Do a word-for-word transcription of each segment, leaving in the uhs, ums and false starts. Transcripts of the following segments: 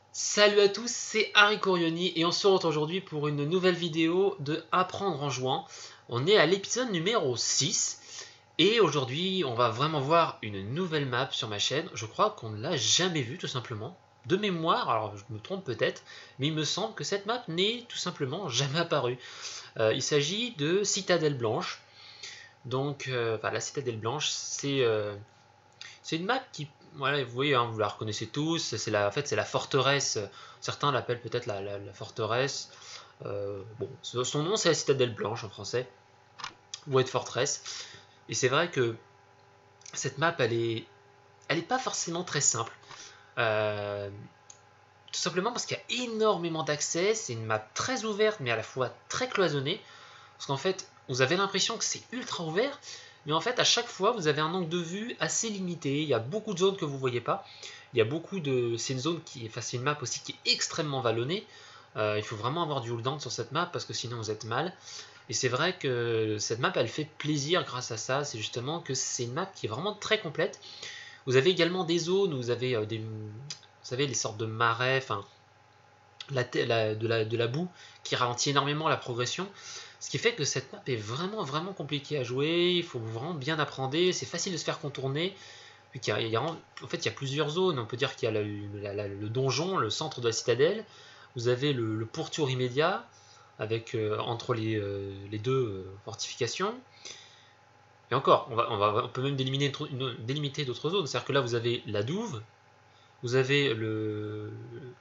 Salut à tous, c'est Harry Corioni et on se retrouve aujourd'hui pour une nouvelle vidéo de Apprendre en jouant. On est à l'épisode numéro six et aujourd'hui on va vraiment voir une nouvelle map sur ma chaîne. Je crois qu'on ne l'a jamais vue tout simplement. De mémoire, alors je me trompe peut-être, mais il me semble que cette map n'est tout simplement jamais apparue. Euh, il s'agit de Citadelle Blanche. Donc euh, enfin, la Citadelle Blanche, c'est euh, c'est une map qui... Voilà, vous voyez, hein, vous la reconnaissez tous, c'est la, en fait c'est la forteresse, certains l'appellent peut-être la, la, la forteresse, euh, bon, son nom c'est la Citadelle Blanche en français, White Fortress, et c'est vrai que cette map elle est, elle est pas forcément très simple, euh, tout simplement parce qu'il y a énormément d'accès, c'est une map très ouverte mais à la fois très cloisonnée, parce qu'en fait vous avez l'impression que c'est ultra ouvert, mais en fait à chaque fois vous avez un angle de vue assez limité, il y a beaucoup de zones que vous ne voyez pas, il y a beaucoup de... c'est une zone qui, enfin c'est une map aussi qui est extrêmement vallonnée, euh, il faut vraiment avoir du hold down sur cette map parce que sinon vous êtes mal, et c'est vrai que cette map elle fait plaisir grâce à ça, c'est justement que c'est une map qui est vraiment très complète. Vous avez également des zones où vous avez euh, des, vous savez, les sortes de marais, enfin la, la, de, la, de la boue qui ralentit énormément la progression. Ce qui fait que cette map est vraiment vraiment compliquée à jouer, il faut vraiment bien apprendre, c'est facile de se faire contourner. Il y a, il y a, en fait il y a plusieurs zones, on peut dire qu'il y a la, la, la, le donjon, le centre de la citadelle, vous avez le, le pourtour immédiat, avec euh, entre les, euh, les deux euh, fortifications. Et encore, on, va, on, va, on peut même délimiter, délimiter d'autres zones, c'est-à-dire que là vous avez la douve, vous avez le,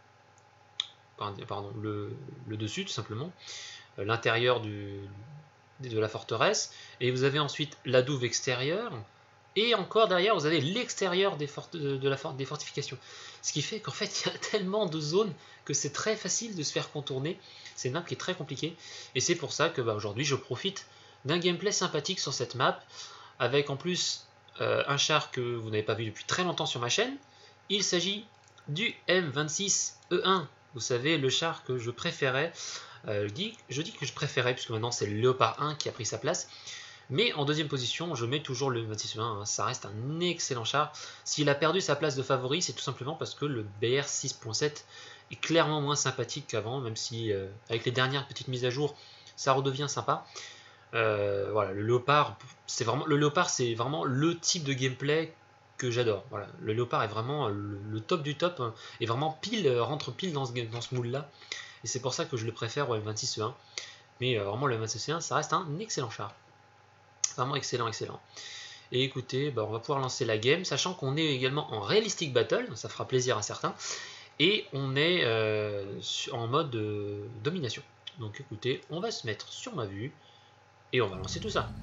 pardon, le, le dessus tout simplement, l'intérieur de la forteresse, et vous avez ensuite la douve extérieure, et encore derrière vous avez l'extérieur des, fort de, de la for des fortifications. Ce qui fait qu'en fait il y a tellement de zones que c'est très facile de se faire contourner, c'est une map qui est très compliquée, et c'est pour ça que bah, aujourd'hui je profite d'un gameplay sympathique sur cette map, avec en plus euh, un char que vous n'avez pas vu depuis très longtemps sur ma chaîne. Il s'agit du M vingt-six E un, vous savez, le char que je préférais. Euh, je, dis, je dis que je préférais, puisque maintenant c'est le Léopard un qui a pris sa place. Mais en deuxième position, je mets toujours le M vingt-six E un, hein, ça reste un excellent char. S'il a perdu sa place de favori, c'est tout simplement parce que le B R six point sept est clairement moins sympathique qu'avant, même si euh, avec les dernières petites mises à jour, ça redevient sympa. Euh, voilà, le Léopard, c'est vraiment, le Léopard, c'est vraiment le type de gameplay que j'adore. Voilà, le Léopard est vraiment le, le top du top, hein, et vraiment pile, rentre pile dans ce, dans ce moule-là. Et c'est pour ça que je le préfère au M vingt-six E un. Mais euh, vraiment, le M vingt-six E un, ça reste un excellent char. Vraiment excellent, excellent. Et écoutez, bah, on va pouvoir lancer la game, sachant qu'on est également en Realistic Battle, ça fera plaisir à certains. Et on est euh, en mode euh, domination. Donc écoutez, on va se mettre sur ma vue. Et on va lancer tout ça.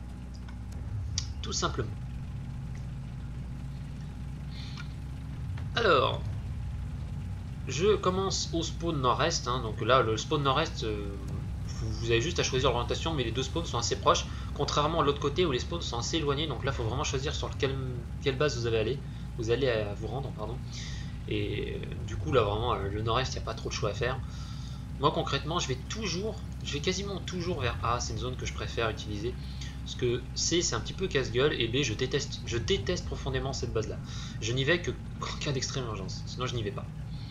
Tout simplement. Alors, je commence au spawn nord-est. Hein, donc là, le spawn nord-est, euh, vous, vous avez juste à choisir l'orientation, mais les deux spawns sont assez proches. Contrairement à l'autre côté où les spawns sont assez éloignés. Donc là, il faut vraiment choisir sur lequel, quelle base vous allez aller. Vous allez à vous rendre, pardon. Et euh, du coup, là, vraiment, euh, le nord-est, il n'y a pas trop de choix à faire. Moi, concrètement, je vais toujours, je vais quasiment toujours vers A. C'est une zone que je préfère utiliser. Parce que C, c'est un petit peu casse-gueule, et B, je déteste, je déteste profondément cette base-là. Je n'y vais que en cas d'extrême urgence, sinon je n'y vais pas.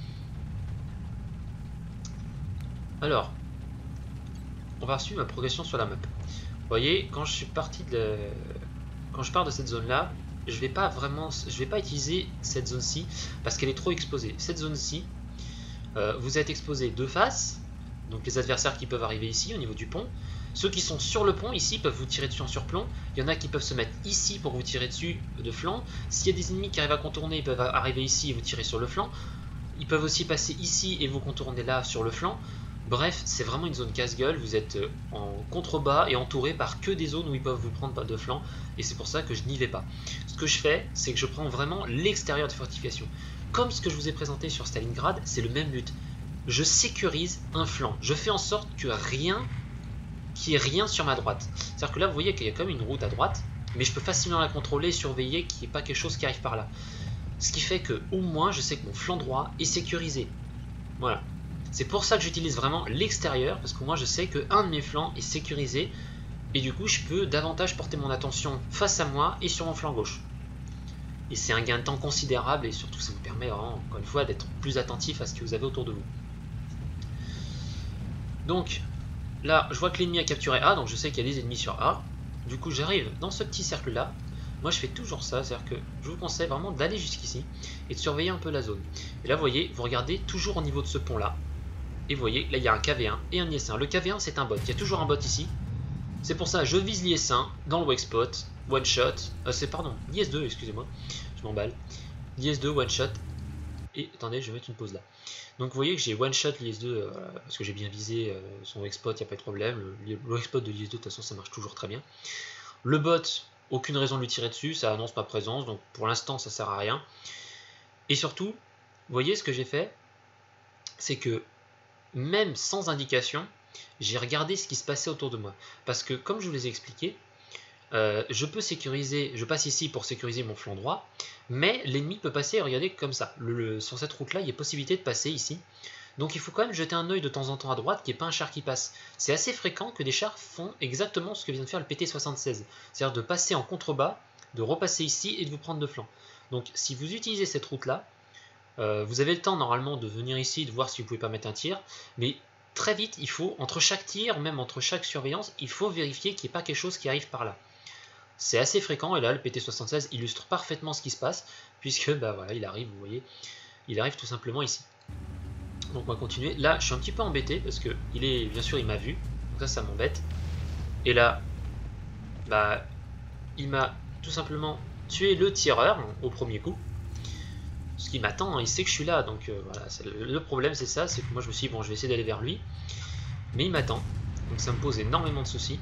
Alors, on va suivre ma progression sur la map. Vous voyez, quand je suis parti de, quand je pars de cette zone-là, je vais pas vraiment, je vais pas utiliser cette zone-ci parce qu'elle est trop exposée. Cette zone-ci, euh, vous êtes exposé de face, donc les adversaires qui peuvent arriver ici au niveau du pont. Ceux qui sont sur le pont ici peuvent vous tirer dessus en surplomb. Il y en a qui peuvent se mettre ici pour vous tirer dessus de flanc. S'il y a des ennemis qui arrivent à contourner, ils peuvent arriver ici et vous tirer sur le flanc. Ils peuvent aussi passer ici et vous contourner là sur le flanc. Bref, c'est vraiment une zone casse-gueule. Vous êtes en contrebas et entouré par que des zones où ils peuvent vous prendre de flanc. Et c'est pour ça que je n'y vais pas. Ce que je fais, c'est que je prends vraiment l'extérieur des fortifications. Comme ce que je vous ai présenté sur Stalingrad, c'est le même but. Je sécurise un flanc. Je fais en sorte que rien... qu'il n'y ait rien sur ma droite. C'est-à-dire que là, vous voyez qu'il y a quand même une route à droite, mais je peux facilement la contrôler et surveiller qu'il n'y ait pas quelque chose qui arrive par là. Ce qui fait que, au moins, je sais que mon flanc droit est sécurisé. Voilà. C'est pour ça que j'utilise vraiment l'extérieur, parce qu'au moins, je sais qu'un de mes flancs est sécurisé, et du coup, je peux davantage porter mon attention face à moi et sur mon flanc gauche. Et c'est un gain de temps considérable et surtout ça vous permet vraiment, encore une fois, d'être plus attentif à ce que vous avez autour de vous. Donc là, je vois que l'ennemi a capturé A, donc je sais qu'il y a des ennemis sur A. Du coup, j'arrive dans ce petit cercle-là. Moi, je fais toujours ça, c'est-à-dire que je vous conseille vraiment d'aller jusqu'ici et de surveiller un peu la zone. Et là, vous voyez, vous regardez toujours au niveau de ce pont-là. Et vous voyez, là, il y a un K V un et un I S un. Le K V un, c'est un bot. Il y a toujours un bot ici. C'est pour ça, je vise l'I S un dans le wake spot, one shot. Euh, c'est pardon, l'I S deux, excusez-moi, je m'emballe. L'I S deux, one shot. Et attendez, je vais mettre une pause là. Donc vous voyez que j'ai one shot l'I S deux euh, parce que j'ai bien visé euh, son wake spot, il n'y a pas de problème. Le, le wake spot de l'I S deux, de toute façon, ça marche toujours très bien. Le bot, aucune raison de lui tirer dessus, ça annonce ma présence, donc pour l'instant, ça sert à rien. Et surtout, vous voyez ce que j'ai fait, c'est que même sans indication, j'ai regardé ce qui se passait autour de moi. Parce que, comme je vous l'ai expliqué, euh, je peux sécuriser, je passe ici pour sécuriser mon flanc droit, mais l'ennemi peut passer, regardez, comme ça. Le, le, sur cette route-là, il y a possibilité de passer ici. Donc il faut quand même jeter un œil de temps en temps à droite, qu'il n'y ait pas un char qui passe. C'est assez fréquent que des chars font exactement ce que vient de faire le P T soixante-seize. C'est-à-dire de passer en contrebas, de repasser ici et de vous prendre de flanc. Donc si vous utilisez cette route-là, euh, vous avez le temps normalement de venir ici, de voir si vous pouvez pas mettre un tir, mais très vite, il faut, entre chaque tir, même entre chaque surveillance, il faut vérifier qu'il n'y ait pas quelque chose qui arrive par là. C'est assez fréquent, et là, le P T soixante-seize illustre parfaitement ce qui se passe, puisque, bah voilà, il arrive, vous voyez, il arrive tout simplement ici. Donc on va continuer. Là, je suis un petit peu embêté, parce que, il est, bien sûr, il m'a vu, donc ça, ça m'embête. Et là, bah, il m'a tout simplement tué le tireur, hein, au premier coup. Ce qui m'attend, hein, il sait que je suis là, donc euh, voilà, le, le problème c'est ça, c'est que moi je me suis dit, bon, je vais essayer d'aller vers lui, mais il m'attend, donc ça me pose énormément de soucis.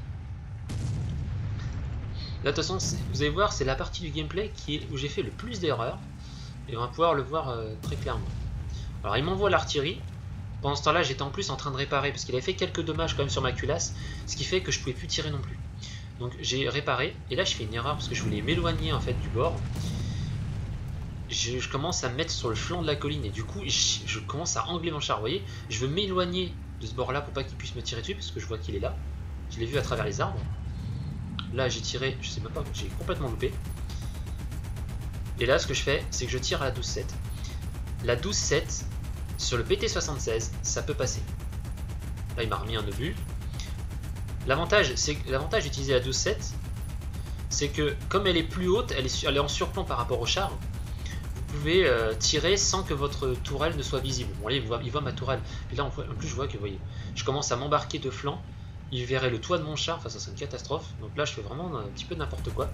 Là, de toute façon, vous allez voir, c'est la partie du gameplay qui est, où j'ai fait le plus d'erreurs, et on va pouvoir le voir euh, très clairement. Alors, il m'envoie l'artillerie, pendant ce temps-là, j'étais en plus en train de réparer, parce qu'il avait fait quelques dommages quand même sur ma culasse, ce qui fait que je pouvais plus tirer non plus. Donc j'ai réparé, et là je fais une erreur, parce que je voulais m'éloigner en fait du bord. Je, je commence à me mettre sur le flanc de la colline et du coup je, je commence à angler mon char, vous voyez. Je veux m'éloigner de ce bord là pour pas qu'il puisse me tirer dessus parce que je vois qu'il est là. Je l'ai vu à travers les arbres. Là j'ai tiré, je sais même pas, j'ai complètement loupé. Et là ce que je fais c'est que je tire à la douze sept. La douze sept sur le P T soixante-seize ça peut passer. Là il m'a remis un obus. L'avantage c'est l'avantage d'utiliser la douze sept, c'est que comme elle est plus haute, elle est, elle est en surplomb par rapport au char. Vous pouvez euh, tirer sans que votre tourelle ne soit visible. Bon là il voit, il voit ma tourelle. Et là en plus je vois que vous voyez, je commence à m'embarquer de flanc. Il verrait le toit de mon char, enfin ça c'est une catastrophe. Donc là je fais vraiment un petit peu n'importe quoi.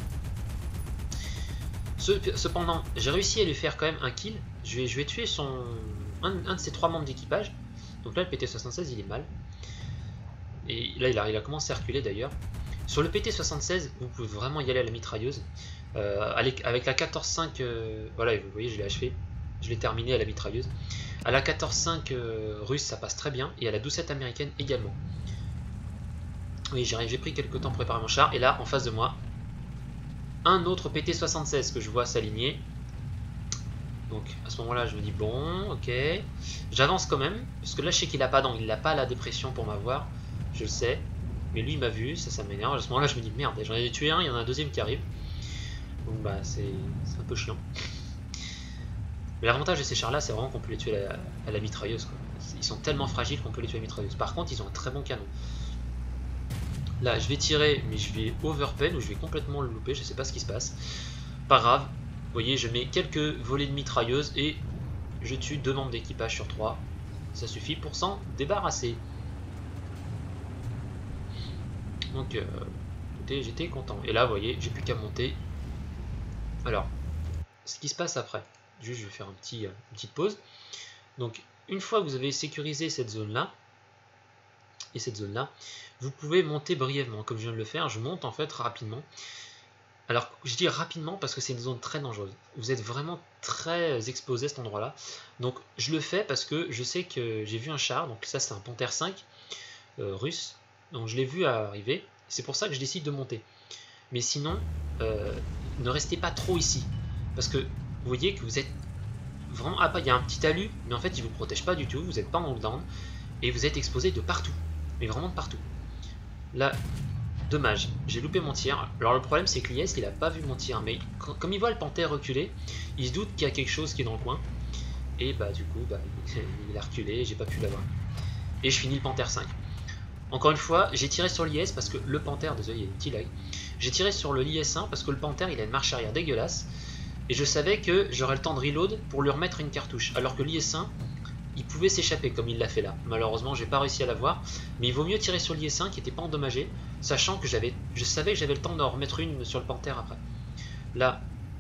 Cependant j'ai réussi à lui faire quand même un kill. Je vais, je vais tuer son, un, un de ses trois membres d'équipage. Donc là le P T soixante-seize il est mal. Et là il a, il a commencé à reculer d'ailleurs. Sur le P T soixante-seize vous pouvez vraiment y aller à la mitrailleuse. Euh, avec la quatorze cinq, euh, voilà, vous voyez, je l'ai achevé, je l'ai terminé à la mitrailleuse. À la quatorze cinq euh, russe, ça passe très bien, et à la douze sept américaine également. Oui, j'ai pris quelques temps pour préparer mon char, et là, en face de moi, un autre P T soixante-seize que je vois s'aligner. Donc, à ce moment-là, je me dis, bon, ok, j'avance quand même, parce que là, je sais qu'il n'a pas d'angle, il n'a pas la dépression pour m'avoir, je le sais, mais lui, il m'a vu, ça, ça m'énerve. À ce moment-là, je me dis, merde, j'en ai tué un, il y en a un deuxième qui arrive. Donc bah c'est un peu chiant. Mais l'avantage de ces chars là c'est vraiment qu'on peut les tuer à la, à la mitrailleuse quoi. Ils sont tellement fragiles qu'on peut les tuer à la mitrailleuse. Par contre ils ont un très bon canon. Là je vais tirer mais je vais overpen ou je vais complètement le louper, je sais pas ce qui se passe. Pas grave, vous voyez je mets quelques volets de mitrailleuse et je tue deux membres d'équipage sur trois. Ça suffit pour s'en débarrasser. Donc euh, j'étais content. Et là vous voyez j'ai plus qu'à monter. Alors, ce qui se passe après, juste je vais faire un petit, euh, une petite pause. Donc, une fois que vous avez sécurisé cette zone-là, et cette zone-là, vous pouvez monter brièvement, comme je viens de le faire. Je monte en fait rapidement. Alors, je dis rapidement parce que c'est une zone très dangereuse. Vous êtes vraiment très exposé à cet endroit-là. Donc, je le fais parce que je sais que j'ai vu un char. Donc, ça, c'est un Panther cinq euh, russe. Donc, je l'ai vu arriver. C'est pour ça que je décide de monter. Mais sinon, euh, ne restez pas trop ici. Parce que vous voyez que vous êtes vraiment... Ah, il y a un petit talus, mais en fait, il ne vous protège pas du tout. Vous n'êtes pas en knockdown. Et vous êtes exposé de partout. Mais vraiment de partout. Là, Dommage, j'ai loupé mon tir. Alors le problème c'est que l'I S il a pas vu mon tir, mais comme il voit le panthère reculer, il se doute qu'il y a quelque chose qui est dans le coin. Et bah du coup bah, il a reculé, j'ai pas pu l'avoir. Et je finis le panthère cinq. Encore une fois, j'ai tiré sur l'I S parce que le panthère, désolé il y a un petit lag. J'ai tiré sur le l'I S un parce que le panthère il a une marche arrière dégueulasse. Et je savais que j'aurais le temps de reload pour lui remettre une cartouche. Alors que l'I S un, il pouvait s'échapper comme il l'a fait là. Malheureusement, j'ai pas réussi à l'avoir. Mais il vaut mieux tirer sur l'I S un qui n'était pas endommagé, sachant que j'avais, je savais que j'avais le temps d'en remettre une sur le panthère après. Là,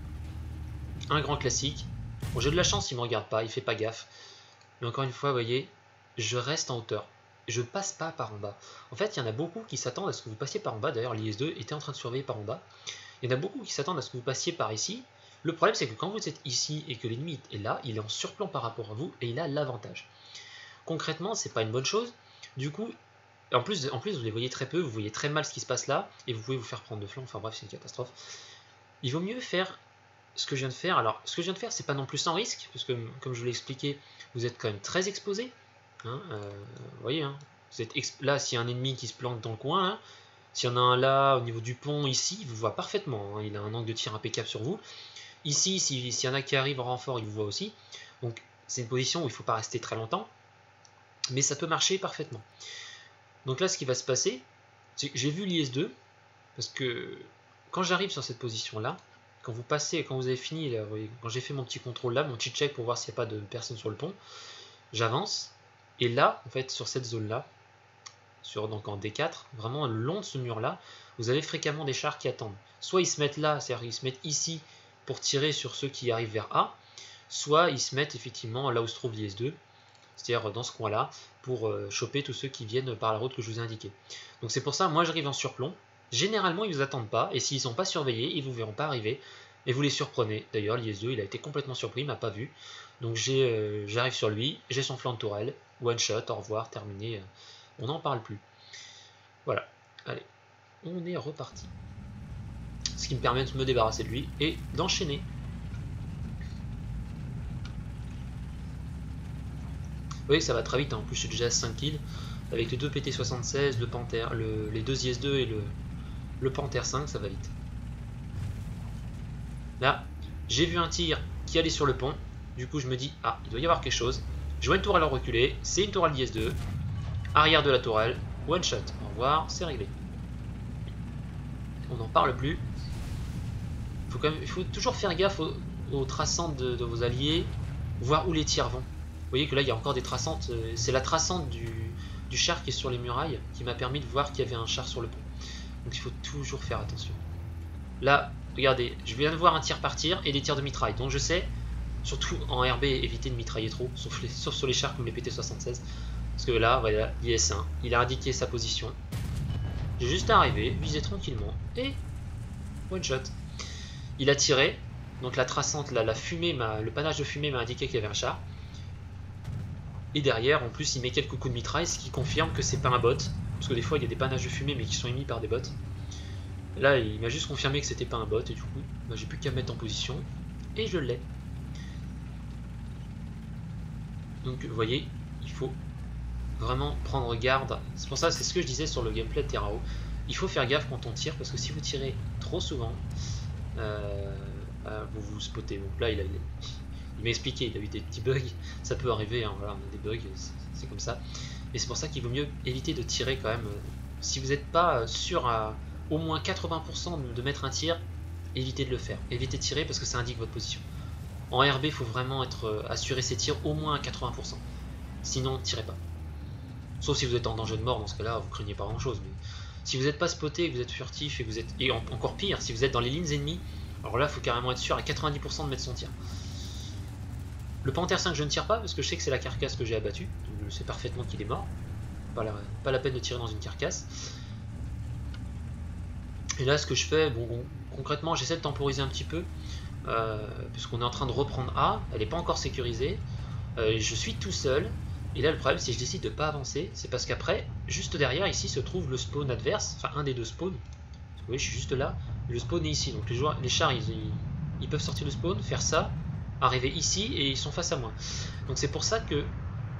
un grand classique. Bon, j'ai de la chance, il me regarde pas, il fait pas gaffe. Mais encore une fois, vous voyez, je reste en hauteur. Je passe pas par en bas. En fait, il y en a beaucoup qui s'attendent à ce que vous passiez par en bas. D'ailleurs, l'I S deux était en train de surveiller par en bas. Il y en a beaucoup qui s'attendent à ce que vous passiez par ici. Le problème, c'est que quand vous êtes ici et que l'ennemi est là, il est en surplomb par rapport à vous et il a l'avantage. Concrètement, c'est pas une bonne chose. Du coup, en plus, en plus, vous les voyez très peu, vous voyez très mal ce qui se passe là et vous pouvez vous faire prendre de flanc. Enfin bref, c'est une catastrophe. Il vaut mieux faire ce que je viens de faire. Alors, ce que je viens de faire, c'est pas non plus sans risque, parce que comme je vous l'ai expliqué, vous êtes quand même très exposé. Hein, euh, vous voyez, hein, vous êtes là, s'il y a un ennemi qui se plante dans le coin, hein, s'il y en a un là, au niveau du pont, ici, il vous voit parfaitement. Hein, il a un angle de tir impeccable sur vous. Ici, s'il si y en a qui arrivent en renfort, il vous voit aussi. Donc, c'est une position où il ne faut pas rester très longtemps. Mais ça peut marcher parfaitement. Donc là, ce qui va se passer, c'est que j'ai vu l'I S deux. Parce que quand j'arrive sur cette position-là, quand vous passez, quand vous avez fini, là, quand j'ai fait mon petit contrôle là, mon petit check pour voir s'il n'y a pas de personne sur le pont, j'avance. Et là, en fait, sur cette zone-là, sur donc en D quatre, vraiment le long de ce mur-là, vous avez fréquemment des chars qui attendent. Soit ils se mettent là, c'est-à-dire ils se mettent ici pour tirer sur ceux qui arrivent vers A, soit ils se mettent effectivement là où se trouve l'I S deux, c'est-à-dire dans ce coin-là, pour euh, choper tous ceux qui viennent par la route que je vous ai indiqué. Donc c'est pour ça, moi j'arrive en surplomb. Généralement, ils ne vous attendent pas, et s'ils ne sont pas surveillés, ils ne vous verront pas arriver, et vous les surprenez. D'ailleurs, l'I S deux, il a été complètement surpris, il ne m'a pas vu. Donc euh, j'arrive sur lui, j'ai son flanc de tourelle, one shot, au revoir, terminé, on n'en parle plus. Voilà, allez, on est reparti. Ce qui me permet de me débarrasser de lui et d'enchaîner. Vous voyez que ça va très vite, hein. En plus je suis déjà à cinq kills, avec les deux P T soixante-seize, le Panther, le, les deux I S deux et le, le Panther cinq, ça va vite. Là, j'ai vu un tir qui allait sur le pont, du coup je me dis, ah, il doit y avoir quelque chose. Je vois une tourelle en reculé, c'est une tourelle d'I S deux, arrière de la tourelle, one shot, au revoir, c'est réglé. On n'en parle plus. Faut quand même, il faut toujours faire gaffe aux, aux traçantes de, de vos alliés, voir où les tirs vont. Vous voyez que là il y a encore des traçantes, c'est la traçante du, du char qui est sur les murailles qui m'a permis de voir qu'il y avait un char sur le pont. Donc il faut toujours faire attention. Là, regardez, je viens de voir un tir partir et des tirs de mitraille. Donc je sais, surtout en R B, éviter de mitrailler trop, sauf, les, sauf sur les chars comme les P T soixante-seize. Parce que là, voilà, l'I S un, il a indiqué sa position. J'ai juste à arriver, viser tranquillement et one shot. Il a tiré, donc la traçante, la, la fumée, le panache de fumée m'a indiqué qu'il y avait un char. Et derrière, en plus, il met quelques coups de mitraille, ce qui confirme que c'est pas un bot. Parce que des fois, il y a des panaches de fumée, mais qui sont émis par des bots. Là, il m'a juste confirmé que c'était pas un bot, et du coup, bah, j'ai plus qu'à me mettre en position, et je l'ai. Donc, vous voyez, il faut vraiment prendre garde. C'est pour ça, c'est ce que je disais sur le gameplay de Terrao. Il faut faire gaffe quand on tire, parce que si vous tirez trop souvent, euh, euh, vous vous spottez. Donc là, il, a, il, il m'a expliqué, il a eu des petits bugs, ça peut arriver, hein, voilà, on a des bugs, c'est comme ça. Et c'est pour ça qu'il vaut mieux éviter de tirer quand même. Si vous n'êtes pas sûr à au moins quatre-vingts pour cent de mettre un tir, évitez de le faire. Évitez de tirer parce que ça indique votre position. En R B, il faut vraiment être assurer ses tirs au moins à quatre-vingts pour cent. Sinon, tirez pas. Sauf si vous êtes en danger de mort, dans ce cas-là, vous craignez pas grand-chose. Mais si vous n'êtes pas spoté, que vous êtes furtif et que vous êtes et encore pire, si vous êtes dans les lignes ennemies, alors là, il faut carrément être sûr à quatre-vingt-dix pour cent de mettre son tir. Le Panther cinq, je ne tire pas parce que je sais que c'est la carcasse que j'ai abattue. Donc je sais parfaitement qu'il est mort. Pas la, pas la peine de tirer dans une carcasse. Et là, ce que je fais, bon, bon concrètement, j'essaie de temporiser un petit peu. Euh, puisqu'on est en train de reprendre A, elle n'est pas encore sécurisée. Euh, je suis tout seul. Et là, le problème, si je décide de ne pas avancer, c'est parce qu'après, juste derrière, ici, se trouve le spawn adverse. Enfin, un des deux spawns. Vous voyez, je suis juste là. Le spawn est ici. Donc les, joueurs, les chars, ils, ils, ils peuvent sortir le spawn, faire ça, arriver ici, et ils sont face à moi. Donc c'est pour ça que,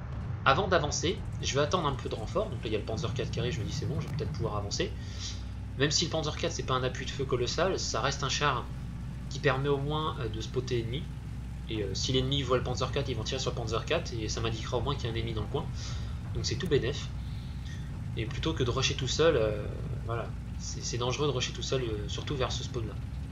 avant d'avancer, je vais attendre un peu de renfort. Donc là, il y a le Panzer quatre carré, je me dis c'est bon, je vais peut-être pouvoir avancer. Même si le Panzer quatre c'est pas un appui de feu colossal, ça reste un char qui permet au moins de spotter l'ennemi. Et euh, si l'ennemi voit le Panzer quatre, ils vont tirer sur le Panzer quatre et ça m'indiquera au moins qu'il y a un ennemi dans le coin. Donc c'est tout bénef. Et plutôt que de rusher tout seul, euh, voilà, c'est dangereux de rusher tout seul, euh, surtout vers ce spawn là.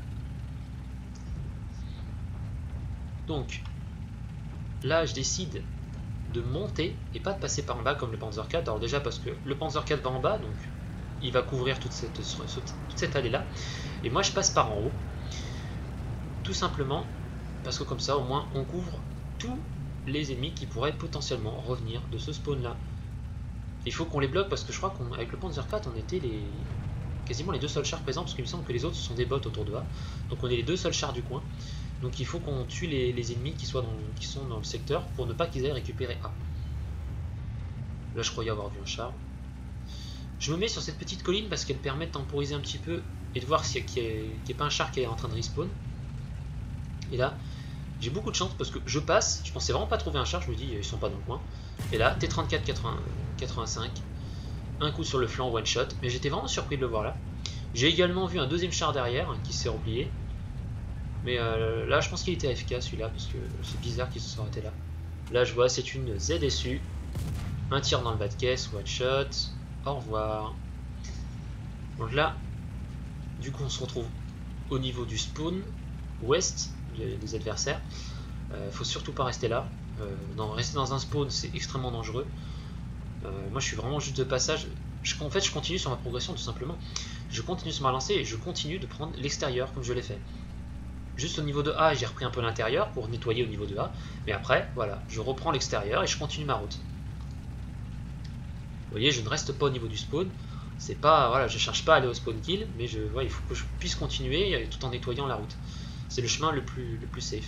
Donc là je décide de monter et pas de passer par en bas comme le Panzer quatre. Alors déjà parce que le Panzer quatre va en bas, donc il va couvrir toute cette, toute cette allée là. Et moi je passe par en haut. Tout simplement parce que comme ça au moins on couvre tous les ennemis qui pourraient potentiellement revenir de ce spawn là. Il faut qu'on les bloque parce que je crois qu'avec le Panzer quatre on était les quasiment les deux seuls chars présents, parce qu'il me semble que les autres sont des bots autour de A. Donc on est les deux seuls chars du coin. Donc il faut qu'on tue les, les ennemis qui, soient dans, qui sont dans le secteur pour ne pas qu'ils aillent récupérer A. Là je croyais avoir vu un char. Je me mets sur cette petite colline parce qu'elle permet de temporiser un petit peu et de voir s'il n'y a, a pas un char qui est en train de respawn. Et là, j'ai beaucoup de chance parce que je passe, je pensais vraiment pas trouver un char, je me dis ils sont pas dans le coin. Et là, T trente-quatre quatre-vingt-cinq, un coup sur le flanc, one shot, mais j'étais vraiment surpris de le voir là. J'ai également vu un deuxième char derrière hein, qui s'est replié. Mais euh, là, je pense qu'il était A F K celui-là parce que c'est bizarre qu'il se soit arrêté là. Là, je vois, c'est une Z S U, un tir dans le bas de caisse, one shot, au revoir. Donc là, du coup, on se retrouve au niveau du spawn ouest des adversaires. Euh, faut surtout pas rester là. Euh, non, rester dans un spawn c'est extrêmement dangereux. Euh, moi je suis vraiment juste de passage. Je, en fait je continue sur ma progression tout simplement. Je continue sur ma lancée et je continue de prendre l'extérieur comme je l'ai fait. Juste au niveau de A j'ai repris un peu l'intérieur pour nettoyer au niveau de A. Mais après voilà, je reprends l'extérieur et je continue ma route. Vous voyez, je ne reste pas au niveau du spawn. C'est pas, voilà, je cherche pas à aller au spawn kill, mais je, ouais, il faut que je puisse continuer tout en nettoyant la route. C'est le chemin le plus, le plus safe.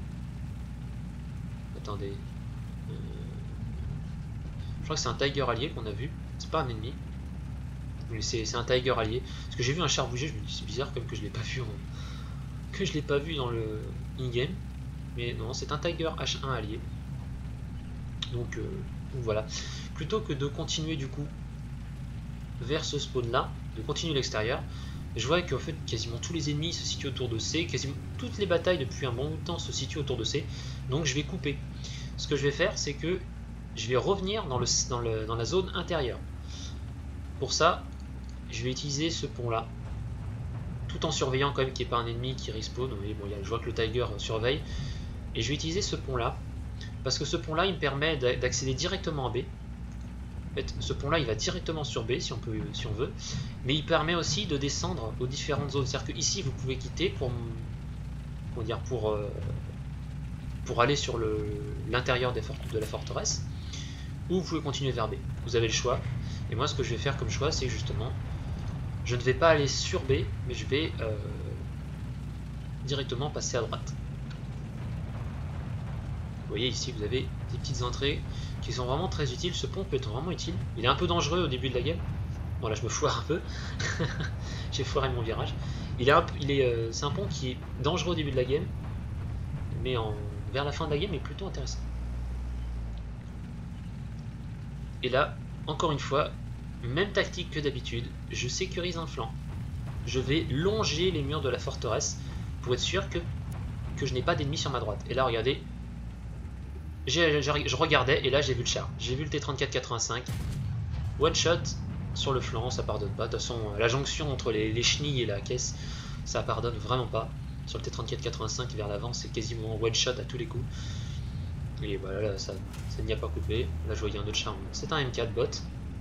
Attendez. Euh... Je crois que c'est un Tiger allié qu'on a vu. C'est pas un ennemi. Mais c'est un Tiger allié. Parce que j'ai vu un char bouger, je me dis c'est bizarre comme que je l'ai pas vu en... que je l'ai pas vu dans le in-game. Mais non, c'est un Tiger H un allié. Donc, euh, donc voilà. Plutôt que de continuer du coup vers ce spawn là, de continuer l'extérieur, je vois qu'en fait quasiment tous les ennemis se situent autour de C, quasiment toutes les batailles depuis un bon bout de temps se situent autour de C, donc je vais couper. Ce que je vais faire c'est que je vais revenir dans, le, dans, le, dans la zone intérieure. Pour ça, je vais utiliser ce pont là, tout en surveillant quand même qu'il n'y ait pas un ennemi qui respawn. Oui, bon, je vois que le Tiger surveille, et je vais utiliser ce pont là, parce que ce pont là il me permet d'accéder directement à B. En fait, ce pont là il va directement sur B si on, peut, si on veut, mais il permet aussi de descendre aux différentes zones. C'est-à-dire que ici vous pouvez quitter pour, pour, dire, pour, euh, pour aller sur l'intérieur de la forteresse, ou vous pouvez continuer vers B. Vous avez le choix. Et moi ce que je vais faire comme choix c'est justement, je ne vais pas aller sur B, mais je vais euh, directement passer à droite. Vous voyez ici vous avez des petites entrées qui sont vraiment très utiles. Ce pont peut être vraiment utile. Il est un peu dangereux au début de la game. Bon là je me foire un peu. J'ai foiré mon virage. Il est, il est, euh, c'est un pont qui est dangereux au début de la game, mais en, vers la fin de la game il est plutôt intéressant. Et là, encore une fois, même tactique que d'habitude. Je sécurise un flanc. Je vais longer les murs de la forteresse pour être sûr que, que je n'ai pas d'ennemis sur ma droite. Et là regardez, je regardais et là j'ai vu le char, j'ai vu le T trente-quatre quatre-vingt-cinq, one shot sur le flanc, ça pardonne pas. De toute façon la jonction entre les, les chenilles et la caisse, ça pardonne vraiment pas. Sur le T trente-quatre quatre-vingt-cinq vers l'avant c'est quasiment one shot à tous les coups. Et voilà, là, ça, ça n'y a pas coupé. Là je voyais un autre char, c'est un M quatre bot.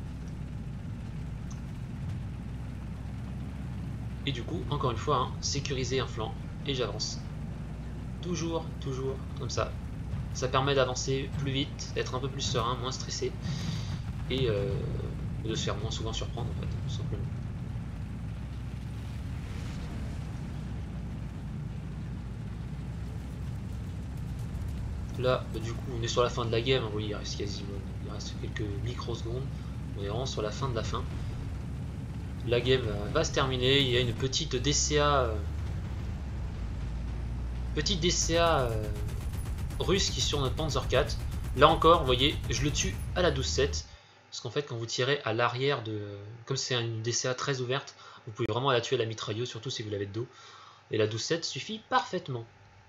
Et du coup encore une fois hein, sécuriser un flanc et j'avance. Toujours, toujours comme ça. Ça permet d'avancer plus vite, d'être un peu plus serein, moins stressé, et euh, de se faire moins souvent surprendre en fait, tout simplement. Là, bah, du coup, on est sur la fin de la game, oui, il reste quasiment, il reste quelques microsecondes, on est vraiment sur la fin de la fin. La game va se terminer, il y a une petite D C A, euh, petite D C A euh, russe qui est sur notre Panzer quatre. Là encore, vous voyez, je le tue à la douze sept. Parce qu'en fait, quand vous tirez à l'arrière de... Comme c'est une D C A très ouverte, Vous pouvez vraiment la tuer à la mitrailleuse, surtout si vous l'avez de dos. Et la douze sept suffit parfaitement.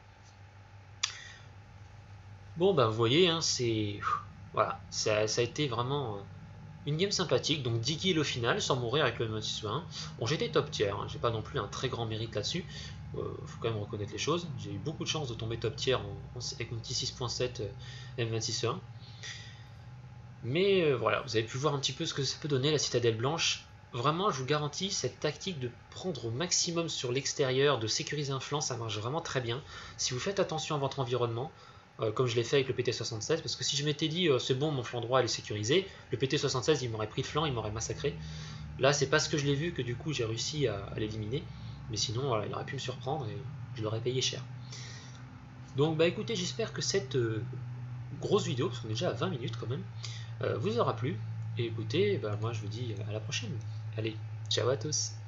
Bon bah vous voyez, hein, c'est... Voilà, ça, ça a été vraiment une game sympathique. Donc dix kills au final, sans mourir avec le M vingt-six un. Bon, j'étais top tier, hein, j'ai pas non plus un très grand mérite là-dessus. Euh, faut quand même reconnaître les choses. J'ai eu beaucoup de chance de tomber top tier en, en, avec mon petit six point sept euh, M vingt-six un. Mais euh, voilà, vous avez pu voir un petit peu ce que ça peut donner la citadelle blanche. Vraiment, je vous garantis, cette tactique de prendre au maximum sur l'extérieur, de sécuriser un flanc, ça marche vraiment très bien. Si vous faites attention à votre environnement, euh, comme je l'ai fait avec le P T soixante-seize, parce que si je m'étais dit, euh, c'est bon, mon flanc droit elle est sécurisé, le P T soixante-seize il m'aurait pris le flanc, il m'aurait massacré. Là, c'est parce que je l'ai vu que du coup j'ai réussi à, à l'éliminer. Mais sinon, voilà, il aurait pu me surprendre et je l'aurais payé cher. Donc, bah écoutez, j'espère que cette euh, grosse vidéo, parce qu'on est déjà à vingt minutes quand même, euh, vous aura plu. Et écoutez, bah, moi je vous dis à la prochaine. Allez, ciao à tous.